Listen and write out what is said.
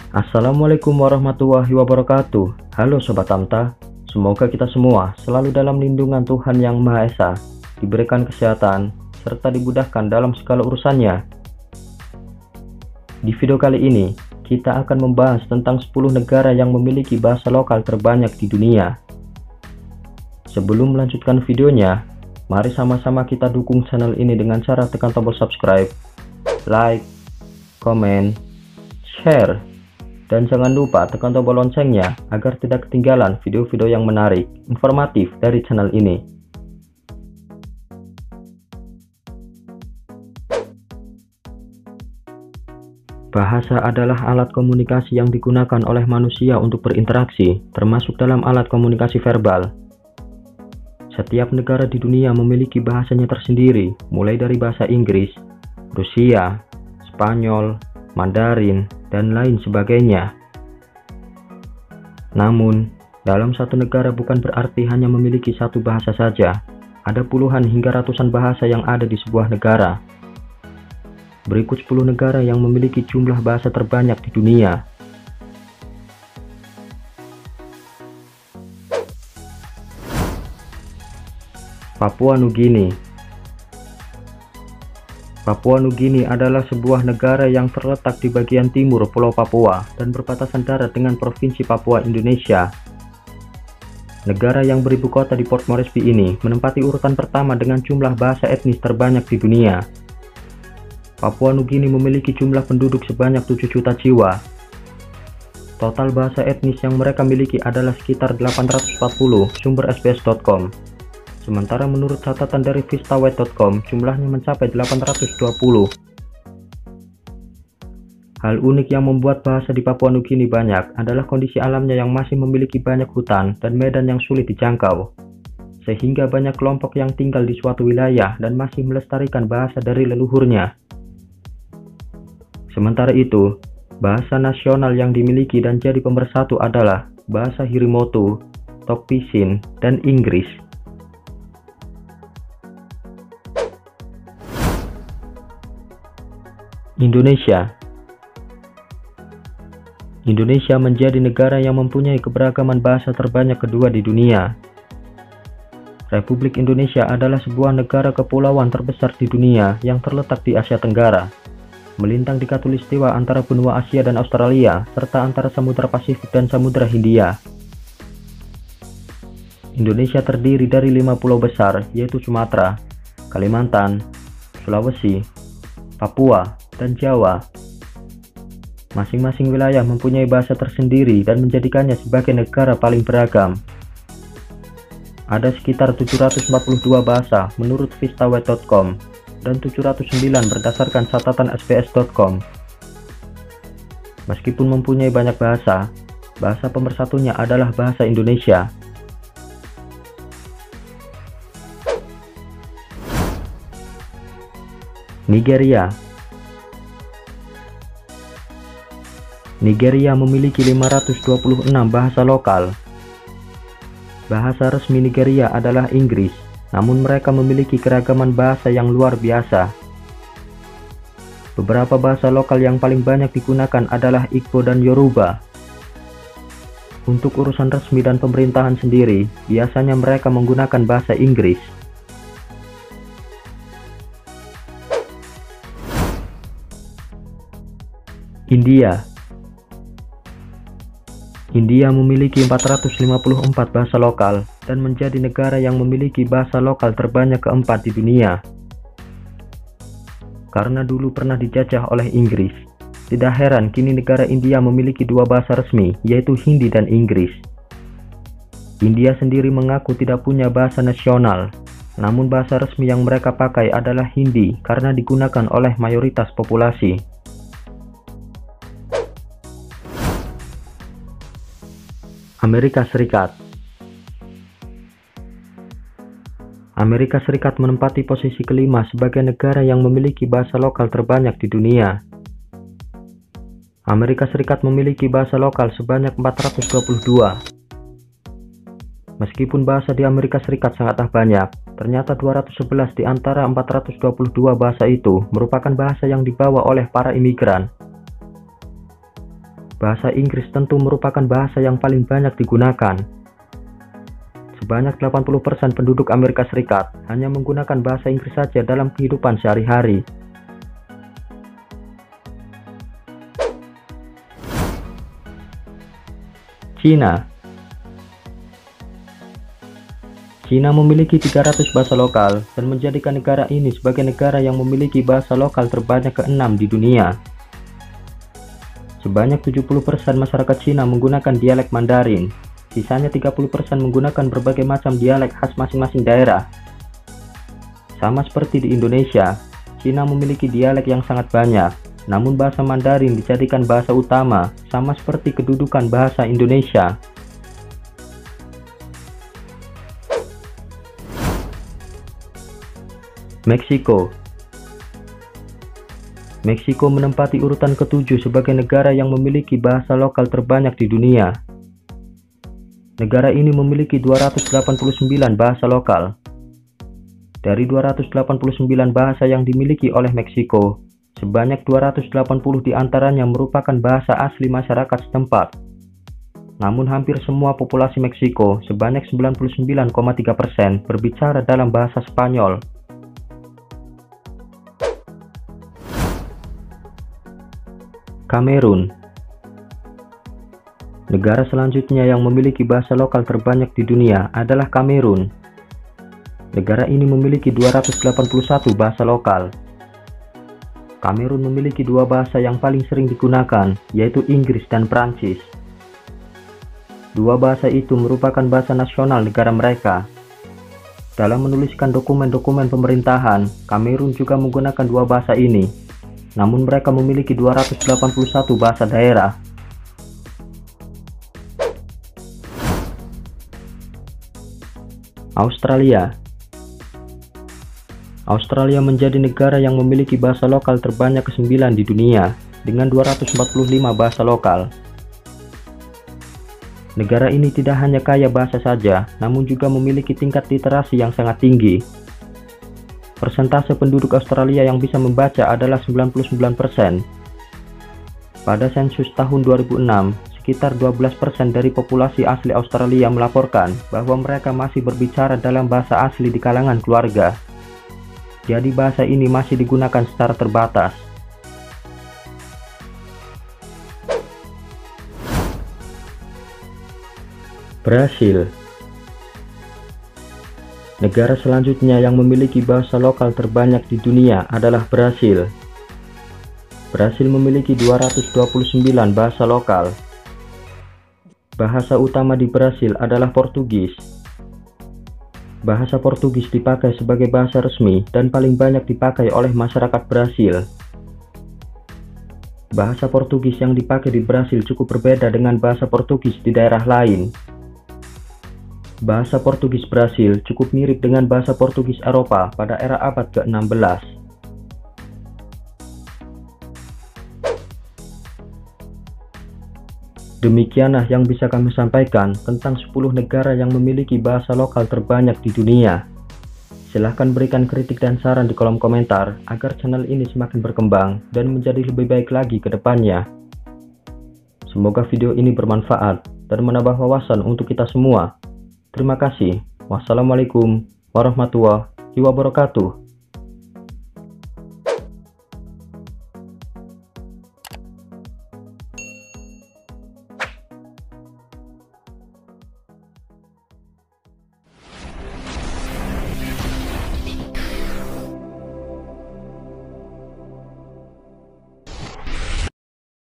Assalamualaikum warahmatullahi wabarakatuh. Halo Sobat Tamta, semoga kita semua selalu dalam lindungan Tuhan Yang Maha Esa, diberikan kesehatan, serta dimudahkan dalam segala urusannya. Di video kali ini, kita akan membahas tentang 10 negara yang memiliki bahasa lokal terbanyak di dunia. Sebelum melanjutkan videonya, mari sama-sama kita dukung channel ini dengan cara tekan tombol subscribe, like, komen, share, dan jangan lupa tekan tombol loncengnya agar tidak ketinggalan video-video yang menarik, informatif dari channel ini. Bahasa adalah alat komunikasi yang digunakan oleh manusia untuk berinteraksi, termasuk dalam alat komunikasi verbal. Setiap negara di dunia memiliki bahasanya tersendiri, mulai dari bahasa Inggris, Rusia, Spanyol, Mandarin, dan lain sebagainya. Namun, dalam satu negara bukan berarti hanya memiliki satu bahasa saja. Ada puluhan hingga ratusan bahasa yang ada di sebuah negara. Berikut 10 negara yang memiliki jumlah bahasa terbanyak di dunia. Papua Nugini. Papua Nugini adalah sebuah negara yang terletak di bagian timur Pulau Papua dan berbatasan darat dengan Provinsi Papua, Indonesia. Negara yang beribu kota di Port Moresby ini menempati urutan pertama dengan jumlah bahasa etnis terbanyak di dunia. Papua Nugini memiliki jumlah penduduk sebanyak 7 juta jiwa. Total bahasa etnis yang mereka miliki adalah sekitar 840, sumber sbs.com. Sementara menurut catatan dari vistaweb.com, jumlahnya mencapai 820. Hal unik yang membuat bahasa di Papua Nugini banyak adalah kondisi alamnya yang masih memiliki banyak hutan dan medan yang sulit dijangkau, sehingga banyak kelompok yang tinggal di suatu wilayah dan masih melestarikan bahasa dari leluhurnya. Sementara itu, bahasa nasional yang dimiliki dan jadi pemersatu adalah bahasa Hirimotu, Tok Pisin, dan Inggris. Indonesia menjadi negara yang mempunyai keberagaman bahasa terbanyak kedua di dunia. Republik Indonesia adalah sebuah negara kepulauan terbesar di dunia yang terletak di Asia Tenggara, melintang di khatulistiwa antara benua Asia dan Australia, serta antara Samudra Pasifik dan Samudra Hindia. Indonesia terdiri dari 5 pulau besar, yaitu Sumatera, Kalimantan, Sulawesi, Papua, dan Jawa. Masing-masing wilayah mempunyai bahasa tersendiri dan menjadikannya sebagai negara paling beragam. Ada sekitar 742 bahasa menurut vistaweb.com dan 709 berdasarkan catatan sbs.com. Meskipun mempunyai banyak bahasa, bahasa pemersatunya adalah bahasa Indonesia. Nigeria memiliki 526 bahasa lokal. Bahasa resmi Nigeria adalah Inggris, namun mereka memiliki keragaman bahasa yang luar biasa. Beberapa bahasa lokal yang paling banyak digunakan adalah Igbo dan Yoruba. Untuk urusan resmi dan pemerintahan sendiri, biasanya mereka menggunakan bahasa Inggris. India memiliki 454 bahasa lokal dan menjadi negara yang memiliki bahasa lokal terbanyak keempat di dunia. Karena dulu pernah dijajah oleh Inggris, tidak heran kini negara India memiliki 2 bahasa resmi, yaitu Hindi dan Inggris. India sendiri mengaku tidak punya bahasa nasional, namun bahasa resmi yang mereka pakai adalah Hindi karena digunakan oleh mayoritas populasi. Amerika Serikat menempati posisi kelima sebagai negara yang memiliki bahasa lokal terbanyak di dunia. Amerika Serikat memiliki bahasa lokal sebanyak 422. Meskipun bahasa di Amerika Serikat sangatlah banyak, ternyata 211 di antara 422 bahasa itu merupakan bahasa yang dibawa oleh para imigran. Bahasa Inggris tentu merupakan bahasa yang paling banyak digunakan. Sebanyak 80% penduduk Amerika Serikat hanya menggunakan bahasa Inggris saja dalam kehidupan sehari-hari. Cina. Cina memiliki 300 bahasa lokal dan menjadikan negara ini sebagai negara yang memiliki bahasa lokal terbanyak ke-6 di dunia. Sebanyak 70% masyarakat Cina menggunakan dialek Mandarin, sisanya 30% menggunakan berbagai macam dialek khas masing-masing daerah. Sama seperti di Indonesia, Cina memiliki dialek yang sangat banyak, namun bahasa Mandarin dijadikan bahasa utama, sama seperti kedudukan bahasa Indonesia. Meksiko. Meksiko menempati urutan ke-7 sebagai negara yang memiliki bahasa lokal terbanyak di dunia. Negara ini memiliki 289 bahasa lokal. Dari 289 bahasa yang dimiliki oleh Meksiko, sebanyak 280 diantaranya merupakan bahasa asli masyarakat setempat. Namun hampir semua populasi Meksiko, sebanyak 99,3%, berbicara dalam bahasa Spanyol. Kamerun. Negara selanjutnya yang memiliki bahasa lokal terbanyak di dunia adalah Kamerun. Negara ini memiliki 281 bahasa lokal. Kamerun memiliki dua bahasa yang paling sering digunakan, yaitu Inggris dan Prancis. Dua bahasa itu merupakan bahasa nasional negara mereka. Dalam menuliskan dokumen-dokumen pemerintahan, Kamerun juga menggunakan dua bahasa ini. Namun mereka memiliki 281 bahasa daerah. Australia. Australia menjadi negara yang memiliki bahasa lokal terbanyak ke-9 di dunia, dengan 245 bahasa lokal. Negara ini tidak hanya kaya bahasa saja, namun juga memiliki tingkat literasi yang sangat tinggi. Persentase penduduk Australia yang bisa membaca adalah 99%. Pada sensus tahun 2006, sekitar 12% dari populasi asli Australia melaporkan bahwa mereka masih berbicara dalam bahasa asli di kalangan keluarga. Jadi bahasa ini masih digunakan secara terbatas. Brasil. Negara selanjutnya yang memiliki bahasa lokal terbanyak di dunia adalah Brasil. Brasil memiliki 229 bahasa lokal. Bahasa utama di Brasil adalah Portugis. Bahasa Portugis dipakai sebagai bahasa resmi dan paling banyak dipakai oleh masyarakat Brasil. Bahasa Portugis yang dipakai di Brasil cukup berbeda dengan bahasa Portugis di daerah lain. Bahasa Portugis Brasil cukup mirip dengan bahasa Portugis Eropa pada era abad ke-16. Demikianlah yang bisa kami sampaikan tentang 10 negara yang memiliki bahasa lokal terbanyak di dunia. Silahkan berikan kritik dan saran di kolom komentar agar channel ini semakin berkembang dan menjadi lebih baik lagi ke depannya. Semoga video ini bermanfaat dan menambah wawasan untuk kita semua. Terima kasih. Wassalamualaikum warahmatullahi wabarakatuh.